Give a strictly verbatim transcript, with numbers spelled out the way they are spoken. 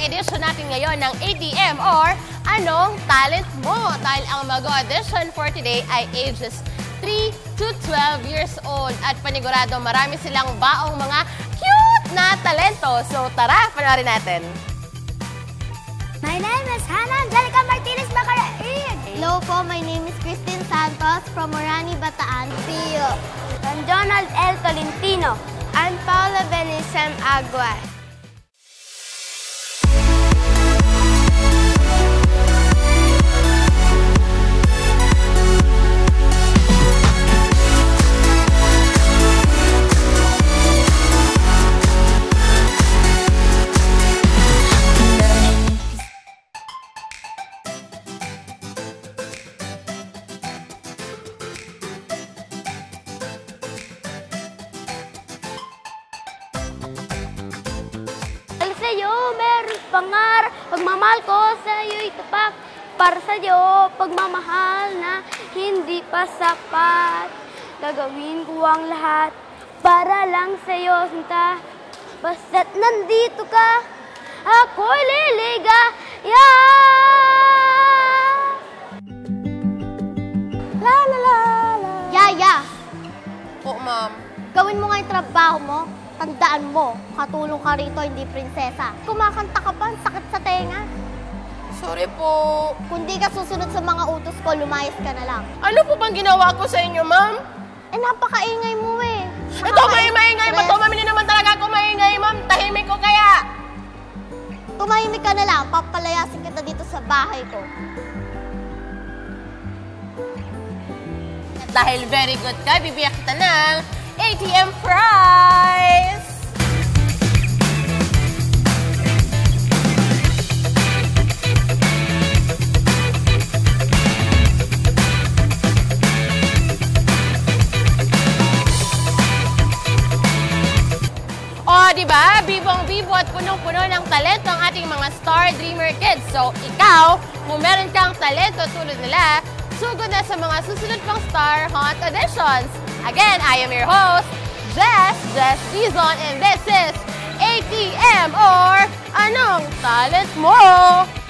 edition natin ngayon ng A T M or Anong Talent Mo? Dahil ang mag-audition for today ay ages three to twelve years old. At panigurado marami silang baong mga cute na talento. So tara, panoorin natin. My name is Hannah Angelica Martinez Macaraig. Hello po, my name is Christine Santos from Morani, Bataan. Pio. I'm Donald L. Tolentino. I'm Paula Benisem Agua. Sa'yo, meron pangarap, pagmamahal ko sa'yo'y tapat. Para sa'yo, pagmamahal na hindi pa sapat. Gagawin ko ang lahat para lang sa'yo, sinta. Basta't nandito ka, ako'y liligaya. La la la la. Yaya, Po, ma'am. gawin mo nga yung trabaho mo. Tandaan mo, katulong ka rito, hindi prinsesa. Kumakanta ka pa, sakit sa tenga. Sorry po. Kung di ka susunod sa mga utos ko, lumayas ka na lang. Ano po bang ginawa ko sa inyo, ma'am? Eh, napakaingay mo eh. Ito, may maingay ba ito? Ma'am, hindi naman talaga ako maingay, ma'am. Tahimik ko kaya. Tumahimik ka na lang, papalayasin kita dito sa bahay ko. At dahil very good ka, bibiyak kita ng A T M prize! O, diba? Bibong-bibo at punong-puno ng talento ang ating mga Star Dreamer Kids. So, ikaw, kung meron kang talento tulad nila, sugod na sa mga susunod pang Star Hunt auditions. Again, I am your host, Jess, Jess Dizon, and this is A T M or Anong Talent Mo?